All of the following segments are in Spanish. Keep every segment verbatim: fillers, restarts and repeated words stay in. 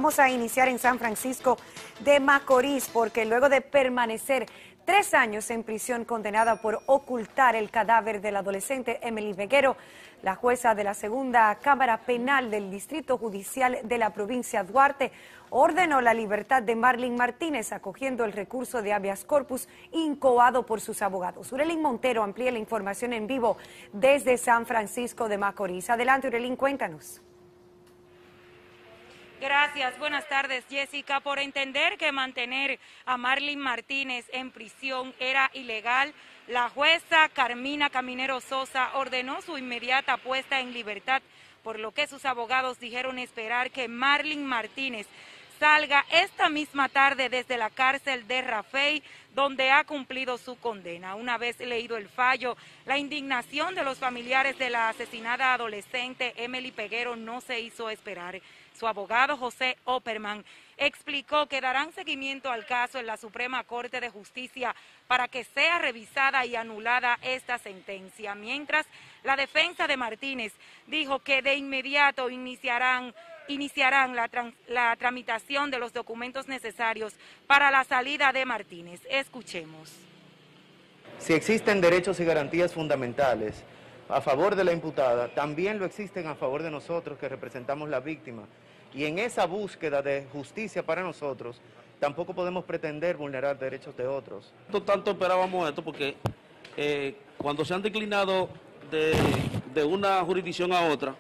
vamos a iniciar en San Francisco de Macorís, porque luego de permanecer tres años en prisión condenada por ocultar el cadáver del adolescente Emily Peguero, la jueza de la segunda Cámara Penal del Distrito Judicial de la provincia Duarte ordenó la libertad de Marlin Martínez, acogiendo el recurso de habeas corpus incoado por sus abogados. Urelín Montero amplía la información en vivo desde San Francisco de Macorís. Adelante, Urelín, cuéntanos. Gracias, buenas tardes, Jessica. Por entender que mantener a Marlin Martínez en prisión era ilegal, la jueza Carmina Caminero Sosa ordenó su inmediata puesta en libertad, por lo que sus abogados dijeron esperar que Marlin Martínez salga esta misma tarde desde la cárcel de Rafey, donde ha cumplido su condena. Una vez leído el fallo, la indignación de los familiares de la asesinada adolescente Emily Peguero no se hizo esperar. Su abogado José Opperman explicó que darán seguimiento al caso en la Suprema Corte de Justicia para que sea revisada y anulada esta sentencia. Mientras, la defensa de Martínez dijo que de inmediato iniciarán iniciarán la, la tramitación de los documentos necesarios para la salida de Martínez. Escuchemos. Si existen derechos y garantías fundamentales a favor de la imputada, también lo existen a favor de nosotros que representamos la víctima. Y en esa búsqueda de justicia para nosotros, tampoco podemos pretender vulnerar derechos de otros. Tanto esperábamos esto porque eh, cuando se han declinado de, de una jurisdicción a otra,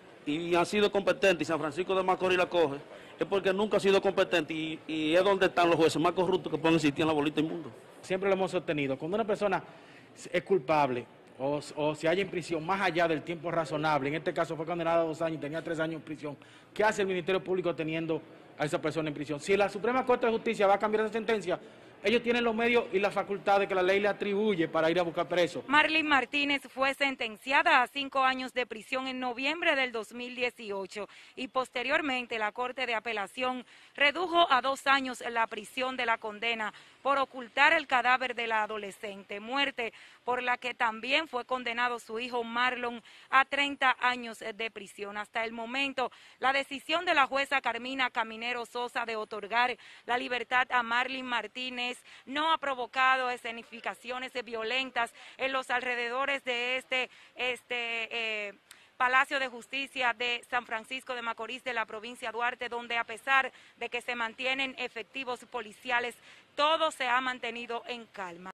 y han sido competentes, y San Francisco de Macorís la coge, es porque nunca ha sido competente y, y es donde están los jueces más corruptos que pueden existir en la bolita del mundo. Siempre lo hemos sostenido. Cuando una persona es culpable o, o se halla en prisión más allá del tiempo razonable, en este caso fue condenada a dos años y tenía tres años en prisión, ¿qué hace el Ministerio Público teniendo a esa persona en prisión? Si la Suprema Corte de Justicia va a cambiar esa sentencia, ellos tienen los medios y la facultad de que la ley le atribuye para ir a buscar preso. Marlin Martínez fue sentenciada a cinco años de prisión en noviembre del dos mil dieciocho y posteriormente la Corte de Apelación redujo a dos años la prisión de la condena por ocultar el cadáver de la adolescente, muerte por la que también fue condenado su hijo Marlon a treinta años de prisión. Hasta el momento, la decisión de la jueza Carmina Caminero Sosa de otorgar la libertad a Marlin Martínez no ha provocado escenificaciones violentas en los alrededores de este, este eh, Palacio de Justicia de San Francisco de Macorís de la provincia Duarte, donde a pesar de que se mantienen efectivos policiales, todo se ha mantenido en calma.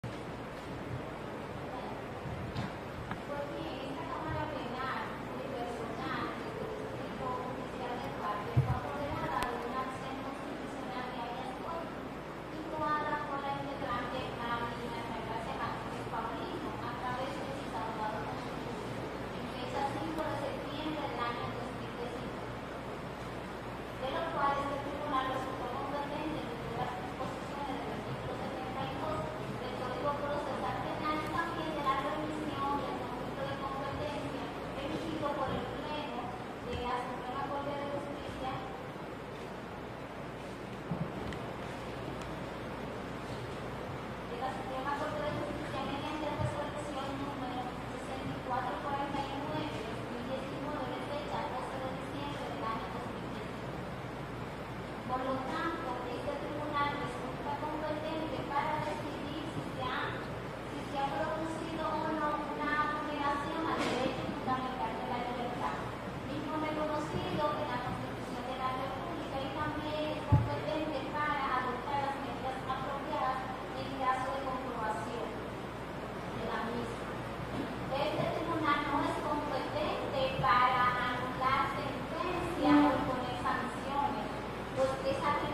Para anular sentencia o poner sanciones, pues esa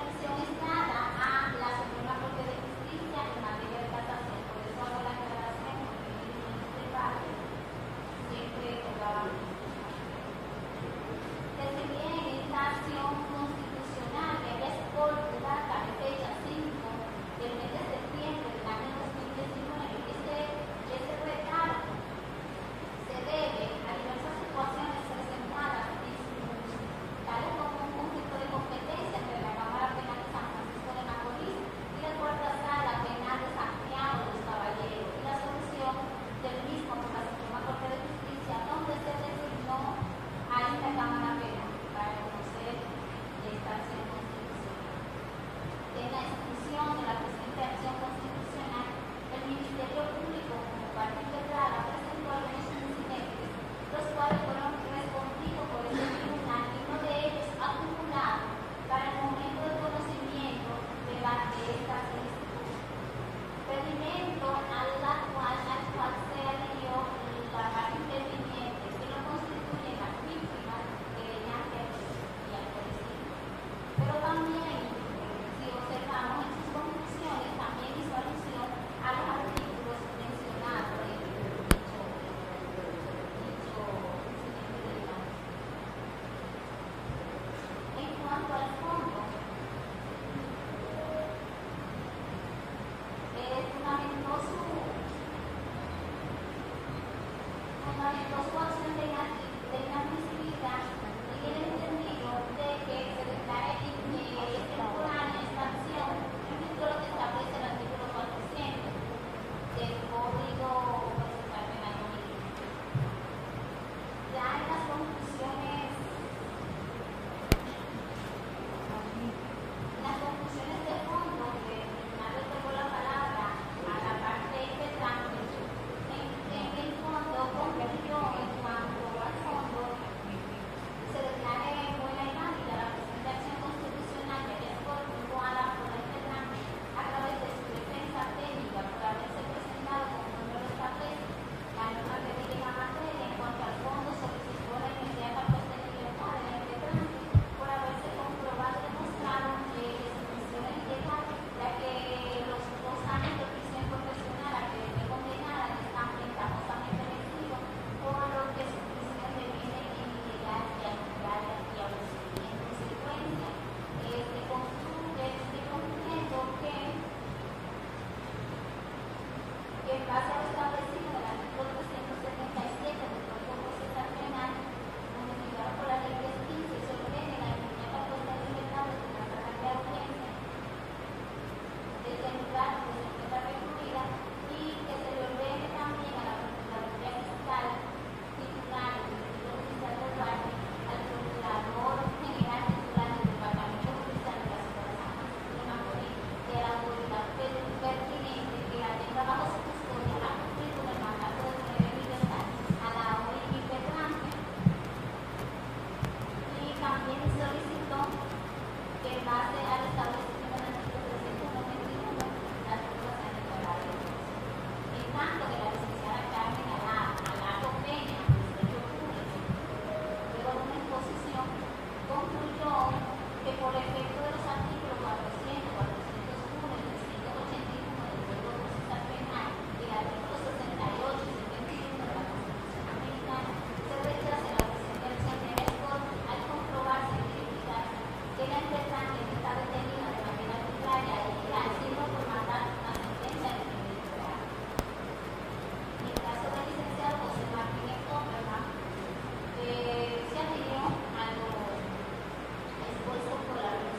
por efecto de los artículos cuatrocientos, cuatrocientos uno y trescientos ochenta y uno del Código Procesal Penal y el artículo sesenta y ocho y setenta y uno de la Constitución Americana, se rechaza la sentencia de Melcor al comprobarse y verificarse que la empresante no está detenida de manera arbitraria e ilegal, sino por mandar una sentencia de primer grado. En el caso del licenciado José Martínez Opperman, eh, se adhirió a lo expuesto por la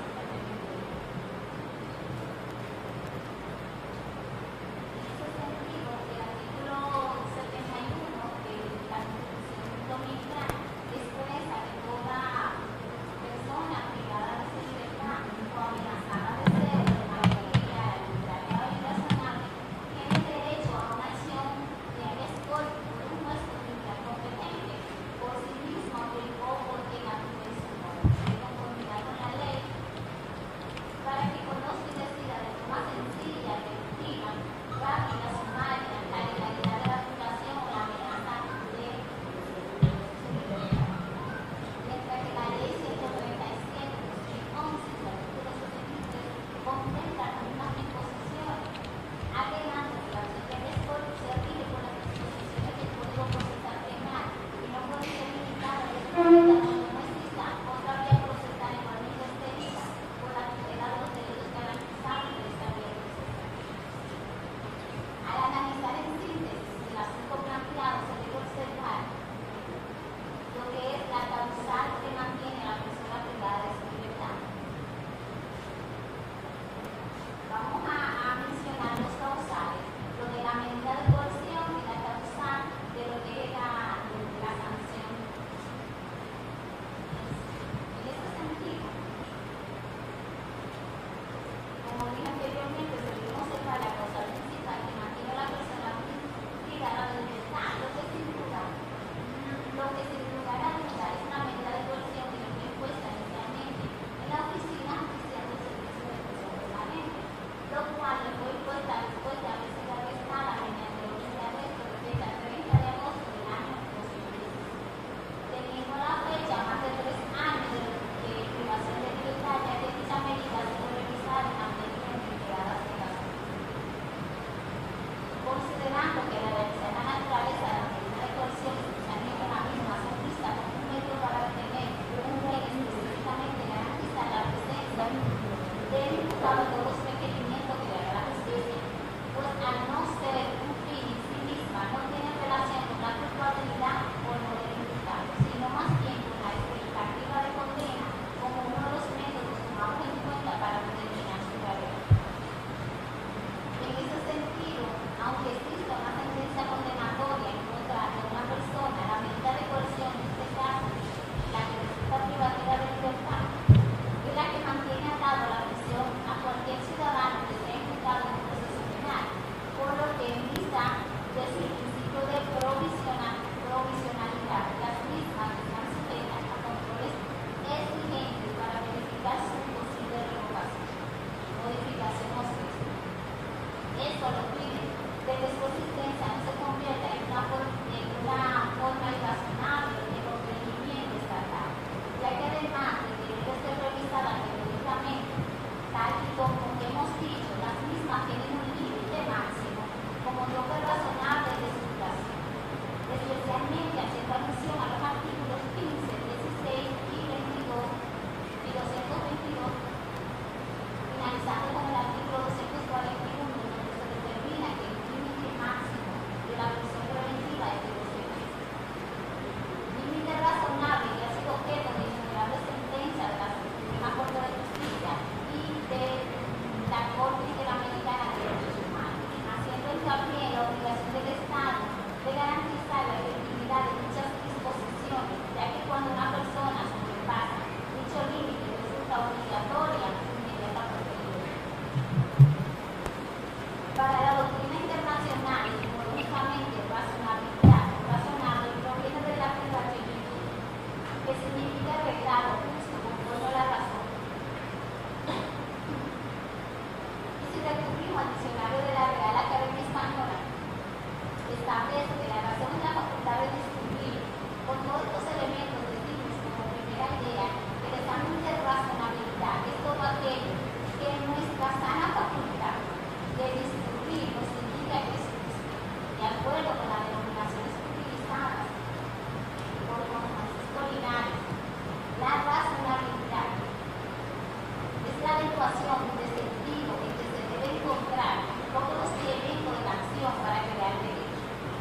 adecuación de sentido en que se debe encontrar todos los elementos de la acción para crear derecho.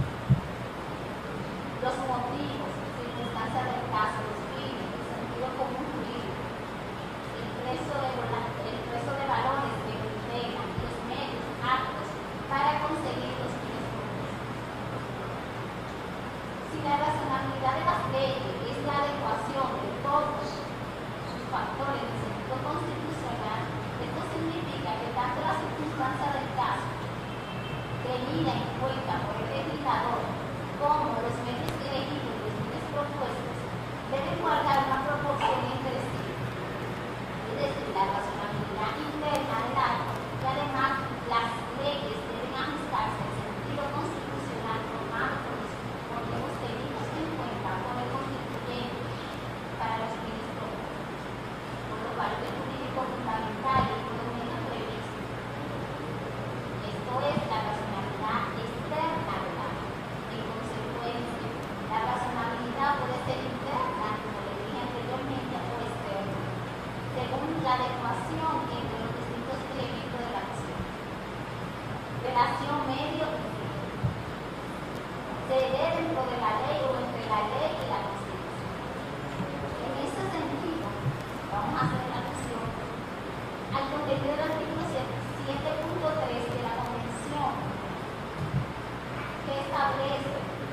Los motivos, circunstancias del caso, los fines, el sentido común jurídico, el precio de, el precio de valores que integran los medios aptos para conseguir los fines propuestos. Si la razonabilidad de las leyes es la adecuación de todos sus factores en sentido constitucional, esto significa que tanto la circunstancia del caso, tenida en cuenta por el legislador, como los medios elegidos y los fines propuestos, deben guardar una proporción entre sí, es decir, la razonabilidad interna del acto, y además las leyes deben ajustarse al sentido constitucional formado por los motivos tenidos en cuenta por el constituyente para los fines propuestos, por lo cual el jurídico fundamental y por los medios previstos. Esto es la razonabilidad externa del acto. En consecuencia, la razonabilidad puede ser interna, como le dije anteriormente, o externa, según la adecuación entre los distintos elementos de la acción. Relación medio y fin. Se dé dentro de la ley o entre la ley y la Constitución. En ese sentido, vamos a hacer la alusión al contenido del artículo siete punto tres de la Convención, que establece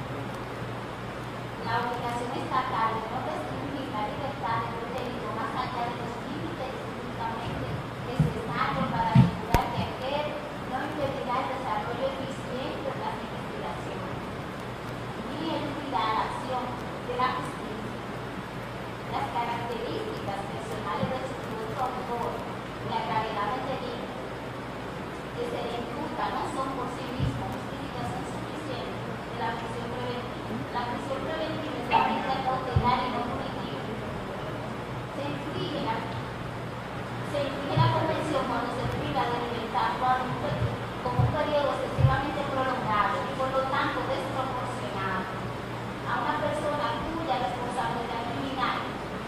la obligación estatal de no restringir la libertad del delito más allá de los límites únicamente necesarios para asegurar que aquel no impedirá el desarrollo eficiente de las investigaciones ni eludirá la acción de la justicia. Las características personales del supuesto autor y la gravedad del delito que se le imputa no son por sí mismos justificación suficiente de la prisión preventiva. La prisión preventiva es la medida cautelar y no punitiva. Se inflige la, se inflige la convención cuando se priva de libertad por un, con un periodo excesivamente prolongado y por lo tanto desproporcionado a una persona cuya responsabilidad criminal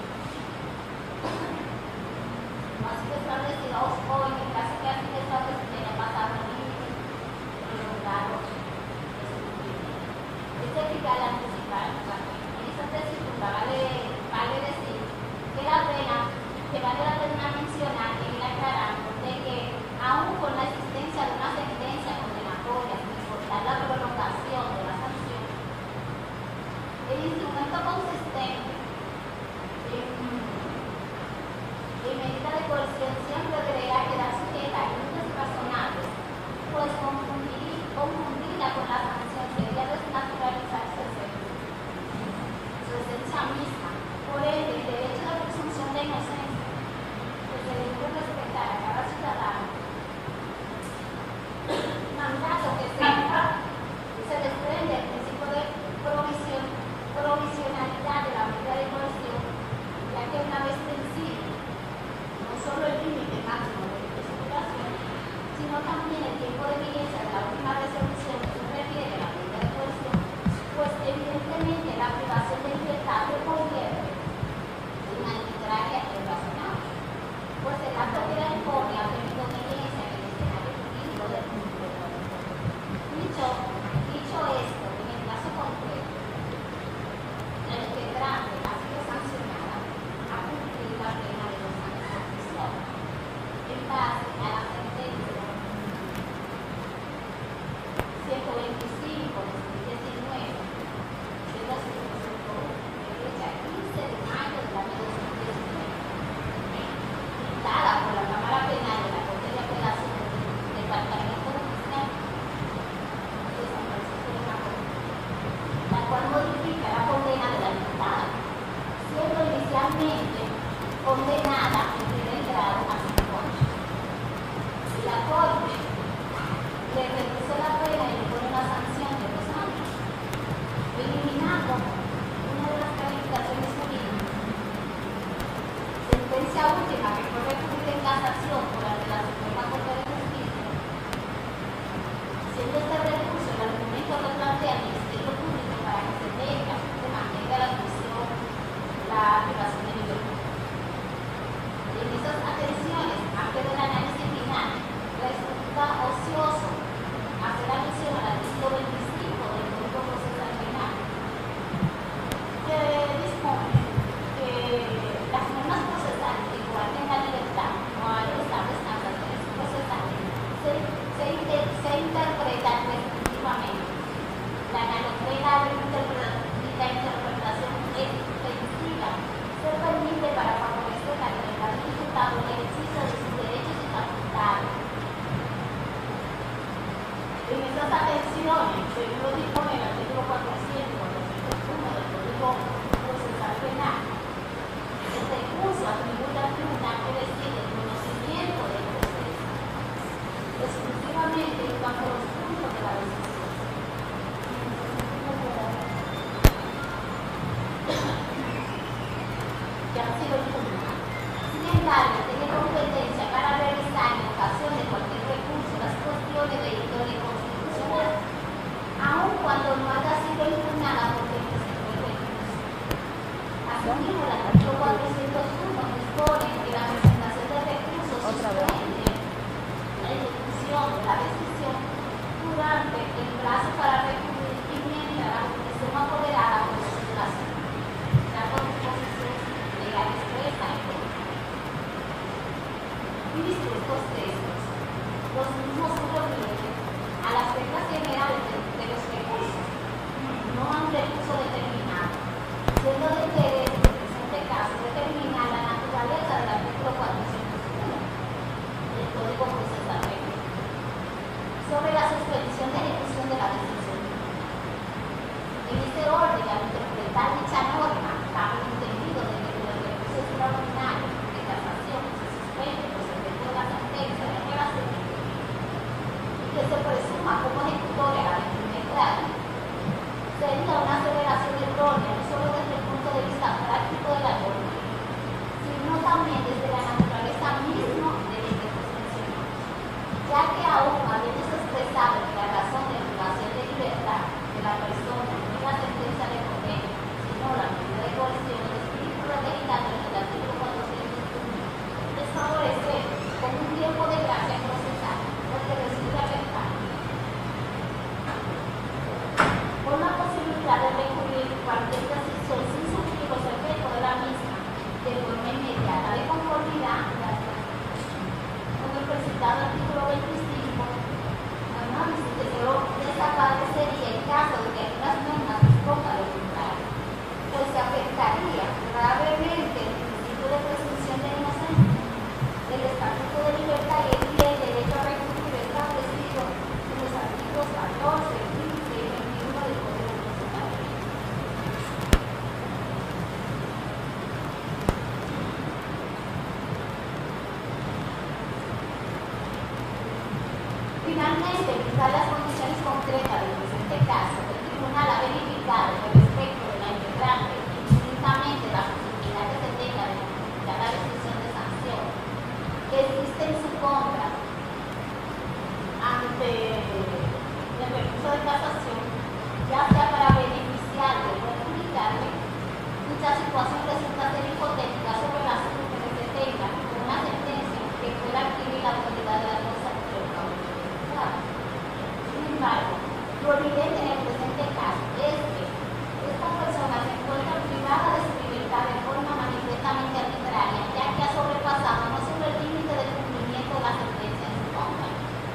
no ha sido establecida o en el caso que ha sido establecida haya pasado el límite prolongado de su cumplimiento. Es eficaz anticipar. En esa tesitura vale, vale decir que la pena, que vale la pena mencionar y ir aclarando de que aún con la existencia de una sentencia condenatoria, sin importar la prolongación de la sanción, el instrumento consistente en, en medida de coerción siempre deberá quedar sujeta a límites razonables, pues confundir, confundirla con la sanción sería desnaturalizar su esencia, su esencia misma. Por ende, el derecho a la presunción de inocencia, que se debe respetar a cada ciudadano, mandato que se, se desprende del principio de provisión, provisionalidad de la medida de coerción, ya que una vez vencido, no solo el límite máximo de investigación, sino también el tiempo de vigencia de la última resolución que se refiere a la medida de coerción, pues evidentemente la privación de libertad se convierte en una arbitraria e irrazonable, pues el acto que la impone ha tenido vigencia en el escenario jurídico del mundo. Dicho, dicho esto, en el caso concreto, el integrante ha sido sancionada a cumplir la pena de dos años de prisión en base a la sentencia estas atenciones, según lo dispone el artículo cuatrocientos, cuatrocientos uno del Código Procesal Penal, el recurso atribuye al tribunal que decide el conocimiento del proceso, exclusivamente en cuanto a los puntos de la decisión. Que han sido impugnados. Sin embargo, tiene competencia para revisar en ocasión de cualquier recurso las cuestiones de índole constitucional, aun cuando no haya sido impugnada por quien presentó el recurso. Asimismo, el artículo cuatrocientos uno dispone que la presentación de recursos suspende la ejecución de la decisión durante el plazo para recurrir y mientras la jurisdicción apoderada por su situación. Dando disposiciones legales expresas en todo. Y dispuestos textos, los mismos subordinados a las reglas generales de, de los recursos, no a un recurso determinado, siendo de interés en el presente caso determinar la naturaleza del artículo cuatrocientos uno del Código Procesal Penal sobre la suspensión de ejecución de la decisión. En este orden, al interpretar dicha norma, bajo el entendido de que el recurso extraordinario de casación se suspende por efecto de la sentencia de apelación y que se presuma como ejecutoria la de primer grado, sería una aceleración errónea no solo desde el punto de vista práctico de la norma, sino también desde la naturaleza misma de los textos mencionados, ya que aún habiéndose expresado que la razón de privación de libertad de la persona no es la sentencia de condena, sino la medida de coerción del espíritu legislatorio del artículo cuatrocientos uno, es favorecer con un tiempo de gracia procesal porque recibe afectar con la posibilidad de recurrir cualquier decisión sin sufrir los efectos de la misma de forma inmediata de conformidad con el presentado artículo veinticinco, análisis que solo desaparecería en caso de que algunas normas dispongan lo contrario, pues se afectaría gravemente el principio de presunción de inocencia, el estatuto de libertad y el derecho a recurrir establecido en los artículos catorce, quince y veintiuno del Código Procesal. Finalmente, vistas las condiciones concretas del presente caso, el tribunal ha verificado que respecto de la integrante indistintamente la posibilidad que se tenga de modificar la decisión de sanción que existe en su contra ante el recurso de casación, ya sea para beneficiarle o perjudicarle, dicha situación resulta ser hipotética sobre el asunto que se tenga con una sentencia que pueda adquirir la autoridad de la cosa pública. Sin embargo, lo evidente en el presente caso es que esta persona se encuentra privada de su libertad de forma manifiestamente arbitraria, ya que ha sobrepasado no solo el límite de cumplimiento de la sentencia en su contra,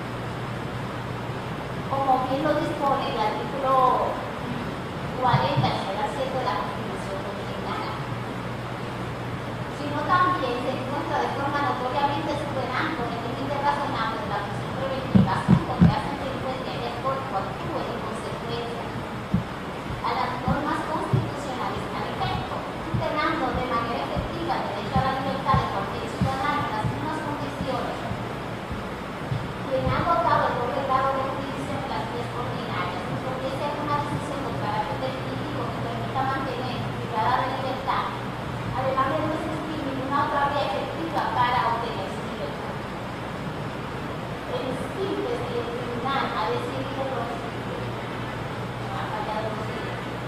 como bien lo dispone el artículo cuarenta, numeral siete de la Constitución Dominicana, sino también se encuentra de forma notoriamente superando el límite razonable de la prisión preventiva, asunto que hacen que el juez de aquel cuerpo actúe en consecuencia a las normas constitucionales al efecto, tutelando de manera efectiva el derecho a la libertad de cualquier ciudadano en las mismas condiciones quien ha agotado el doble grado de jurisdicción en las vías ordinarias, si tuviese alguna decisión de carácter definitivo que permita mantener privada de libertad, además de no existir ninguna otra vía efectiva para obtener su libertad. En síntesis, el tribunal ha decidido lo siguiente, no ha fallado lo siguiente.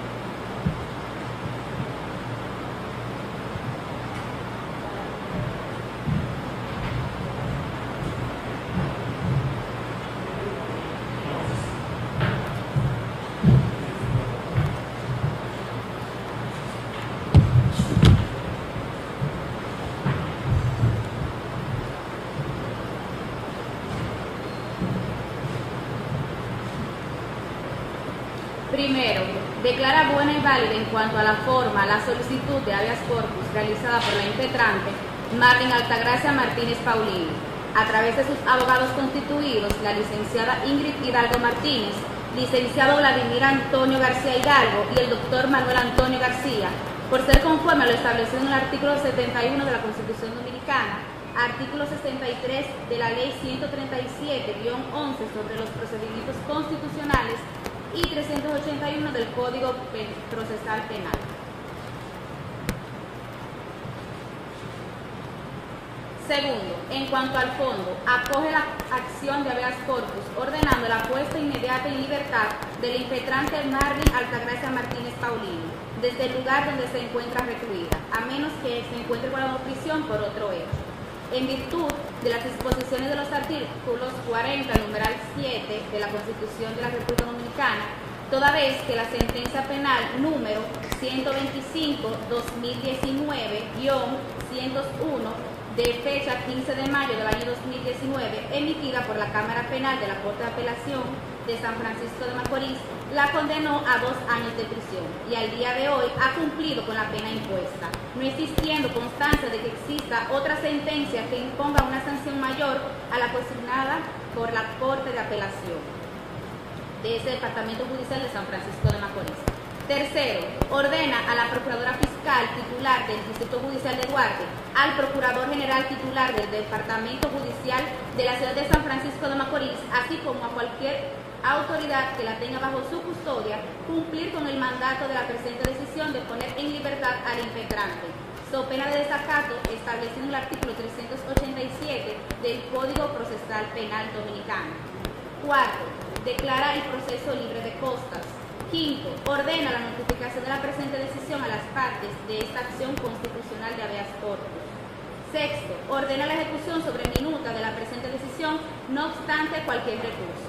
Primero, declara buena y válida en cuanto a la forma la solicitud de habeas corpus realizada por la impetrante Marlin Altagracia Martínez Paulino, a través de sus abogados constituidos, la licenciada Ingrid Hidalgo Martínez, licenciado Vladimir Antonio García Hidalgo y el doctor Manuel Antonio García, por ser conforme a lo establecido en el artículo setenta y uno de la Constitución Dominicana, artículo sesenta y tres de la Ley ciento treinta y siete guión once sobre los procedimientos constitucionales y trescientos ochenta y uno del Código Procesal Penal. Segundo, en cuanto al fondo, acoge la acción de habeas corpus ordenando la puesta inmediata en libertad del impetrante Marlin Altagracia Martínez Paulino, desde el lugar donde se encuentra recluida, a menos que se encuentre guardado en prisión por otro hecho. En virtud de las disposiciones de los artículos cuarenta, numeral siete de la Constitución de la República Dominicana, toda vez que la sentencia penal número ciento veinticinco guión dos mil diecinueve guión ciento uno de fecha quince de mayo del año dos mil diecinueve, emitida por la Cámara Penal de la Corte de Apelación de San Francisco de Macorís, la condenó a dos años de prisión y al día de hoy ha cumplido con la pena impuesta, no existiendo constancia de que exista otra sentencia que imponga una sanción mayor a la consignada por la Corte de Apelación de ese Departamento Judicial de San Francisco de Macorís. Tercero, ordena a la Procuradora Fiscal titular del Distrito Judicial de Duarte, al Procurador General titular del Departamento Judicial de la Ciudad de San Francisco de Macorís, así como a cualquier autoridad que la tenga bajo su custodia, cumplir con el mandato de la presente decisión de poner en libertad al impetrante, so pena de desacato establecido en el artículo trescientos ochenta y siete del Código Procesal Penal Dominicano. Cuarto, declara el proceso libre de costas. Quinto, ordena la notificación de la presente decisión a las partes de esta acción constitucional de habeas corpus. Sexto, ordena la ejecución sobre minuta de la presente decisión, no obstante cualquier recurso.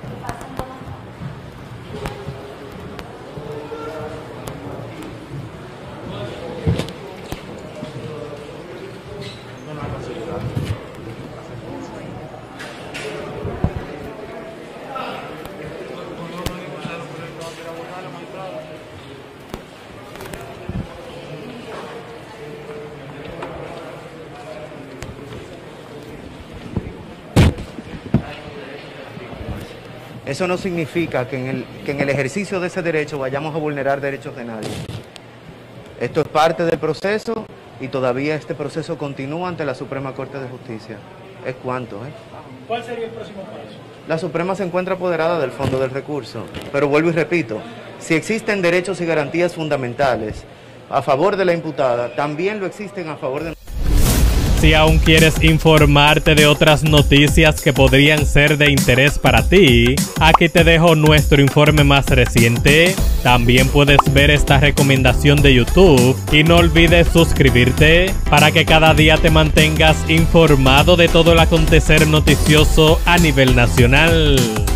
Eso no significa que en, el, que en el ejercicio de ese derecho vayamos a vulnerar derechos de nadie. Esto es parte del proceso y todavía este proceso continúa ante la Suprema Corte de Justicia. Es cuanto, ¿eh? ¿Cuál sería el próximo paso? La Suprema se encuentra apoderada del fondo del recurso, pero vuelvo y repito, si existen derechos y garantías fundamentales a favor de la imputada, también lo existen a favor de... Si aún quieres informarte de otras noticias que podrían ser de interés para ti, aquí te dejo nuestro informe más reciente. También puedes ver esta recomendación de YouTube y no olvides suscribirte para que cada día te mantengas informado de todo el acontecer noticioso a nivel nacional.